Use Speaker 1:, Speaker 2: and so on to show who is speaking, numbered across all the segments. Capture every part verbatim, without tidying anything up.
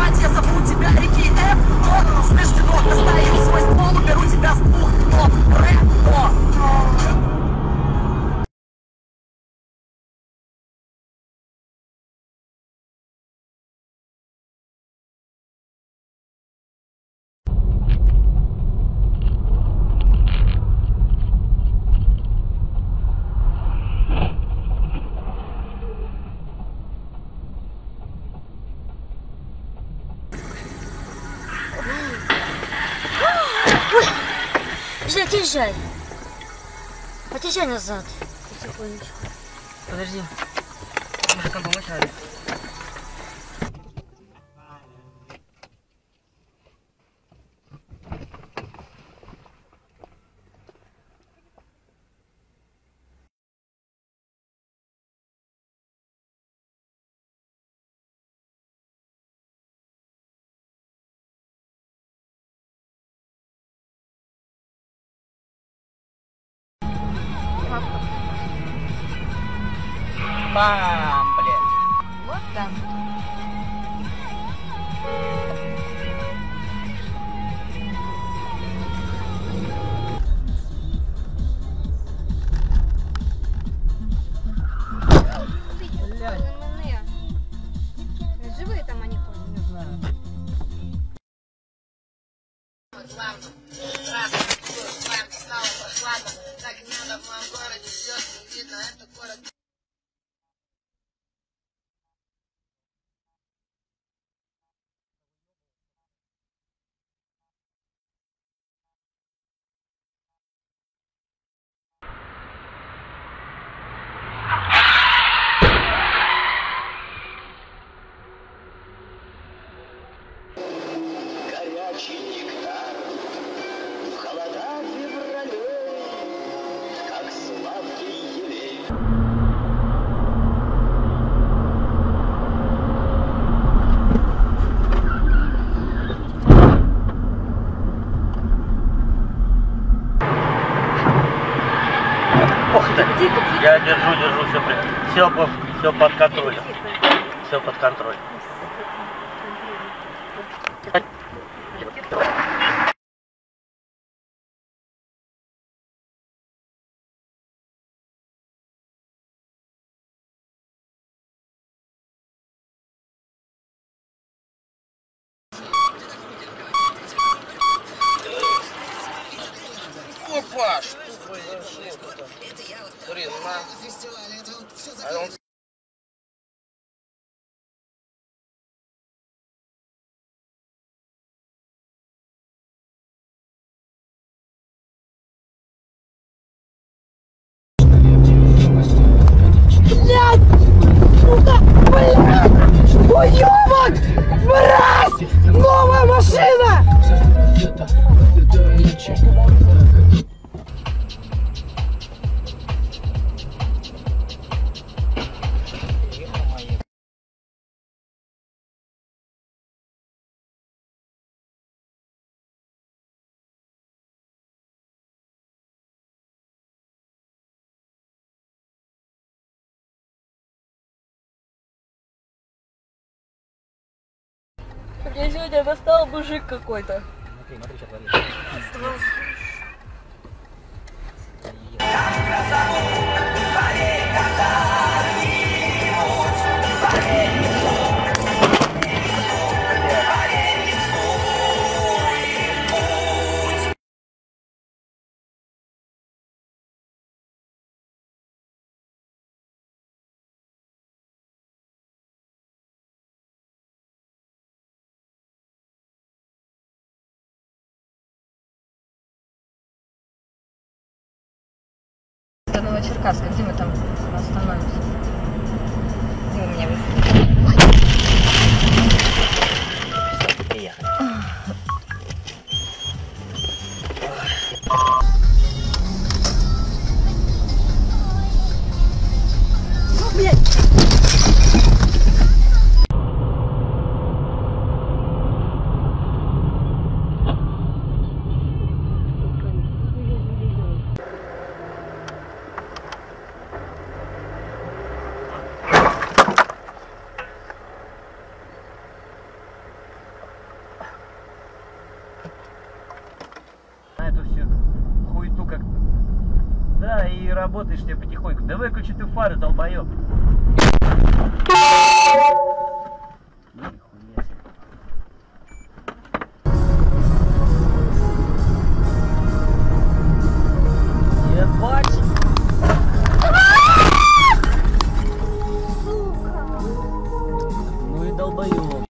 Speaker 1: знать, я зову тебя реки F, но смешно, достаю свой ствол, уберу тебя в пух, но рэп, о,
Speaker 2: Жень, отъезжай. Отъезжай назад. Потихонечку.
Speaker 3: Подожди. Мужикам помочь надо. Бам, блин.
Speaker 2: Вот так. Живые там они ходят?
Speaker 3: Не знаю.
Speaker 4: Горячий нектар в холода февралей, как сладкий елей.
Speaker 3: Ох ты! Я держу, держу, все, все, все под контролем. Все под контролем. Опа, что произошло-то? Блин, на... А он...
Speaker 1: блядь, сука, блядь, уёбок, мразь, новая машина!
Speaker 2: Мне сегодня достал мужик какой-то.
Speaker 3: Смотри, смотри, что творится.
Speaker 2: До Новочеркасска, где мы там остановимся? Где у меня
Speaker 3: Приехали.
Speaker 1: Ну, блядь!
Speaker 3: как-то. Да, и работаешь тебе потихоньку. Да выключи ты фары, долбоёб. Нихуя себе. Ебать! Ну и долбоёб.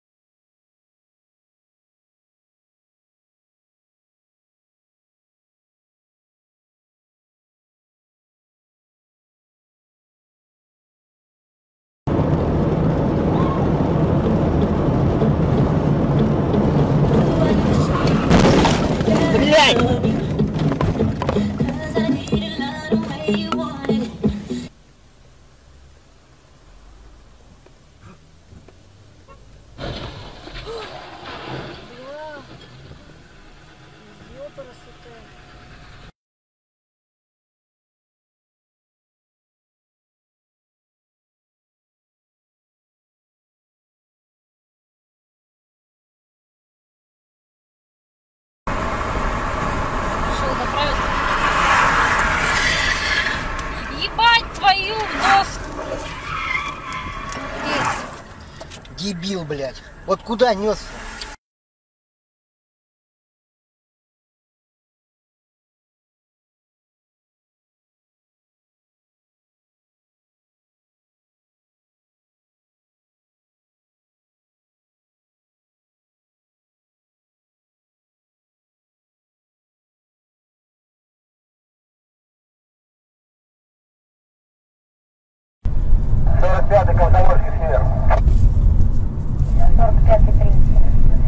Speaker 2: Решил заправиться. Ебать твою в нос!
Speaker 5: Дебил, блядь. Вот куда нес?
Speaker 4: сорок пятый Комсомольский север.
Speaker 2: сорок пятый принцип.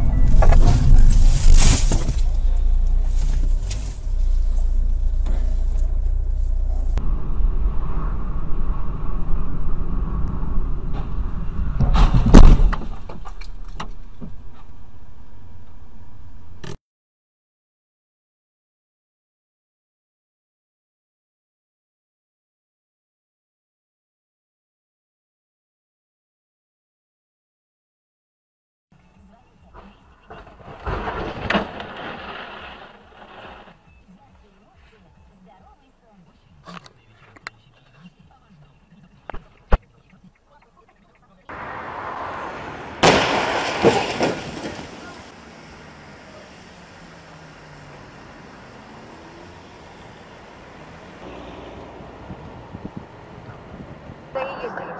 Speaker 2: Да и ездили.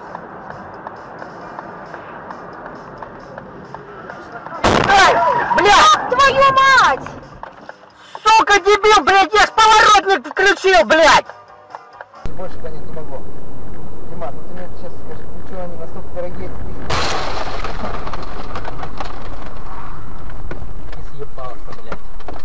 Speaker 5: Ай, блядь!
Speaker 2: Твою мать!
Speaker 5: Сука, дебил, блядь, я ж поворотник включил, блядь! Больше понять не могу. Диман, ну ты мне сейчас скажи, почему они настолько дорогие? Не съебался, блядь.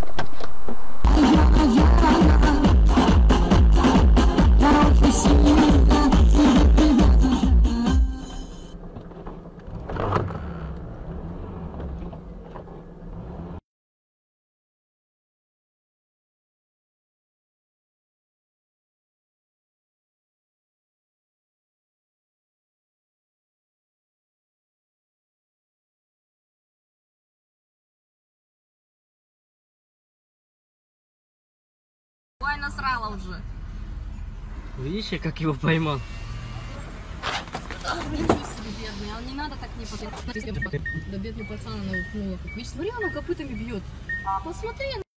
Speaker 2: Ой, насрала уже.
Speaker 3: Видишь, как его поймал?
Speaker 2: Блин, себе бедный, а не надо так не потянуть. Да бедный пацан она упнула. Видишь, смотри, она копытами бьет. Посмотри.